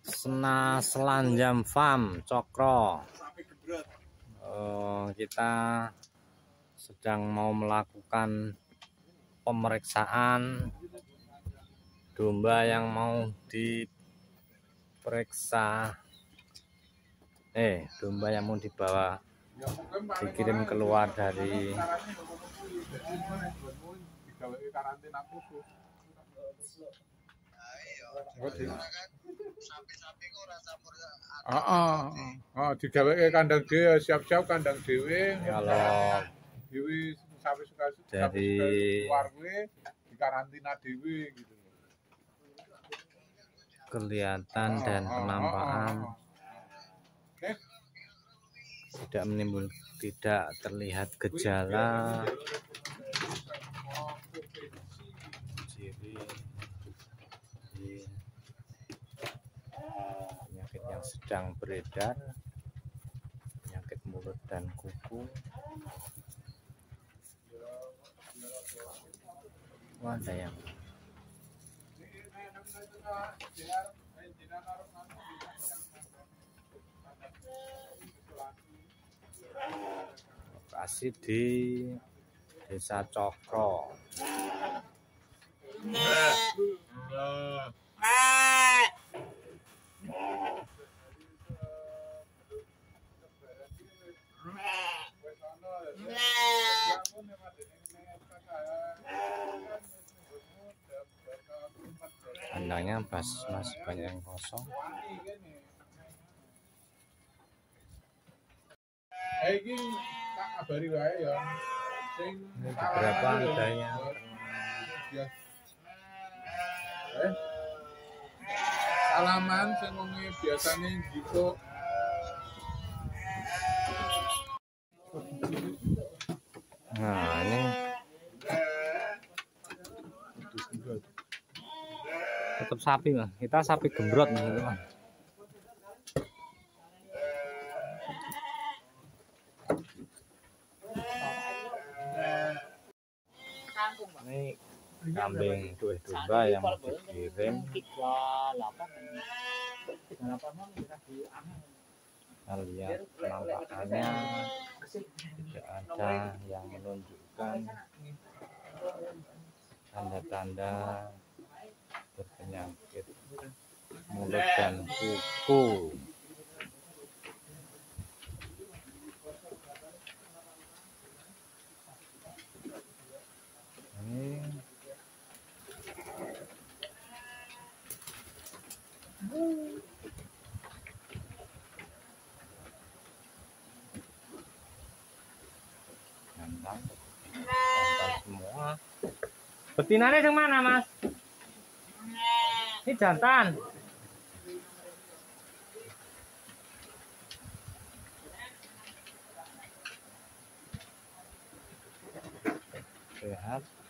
Selanjam Farm Cokro. Kita sedang mau melakukan pemeriksaan domba yang mau diperiksa. Domba yang mau dikirim keluar dari digaweke kandang dhewe, siap-siap kandang dhewe. kalau Dhewe sapi dari keluar kuwi dikarantina dhewe gitu. kelihatan dan penampakan tidak terlihat gejala ciri penyakit yang sedang beredar, penyakit mulut dan kuku. Ada yang lokasi di Desa Cokro. Kandangnya masih banyak yang kosong. Iki tak kabari wae ya. Sing Beberapa adanya salaman sing wonge biasane gitu. Nah, ini tetap sapi, Mas. Kita sapi gembrot, teman-teman. Ini kambing domba yang mau dikirim. Kita lihat penampakannya tidak ada yang menunjukkan tanda-tanda berpenyakit mulut dan kuku. Ini jantan semua. Betinanya yang mana, Mas? Ini jantan. Sehat.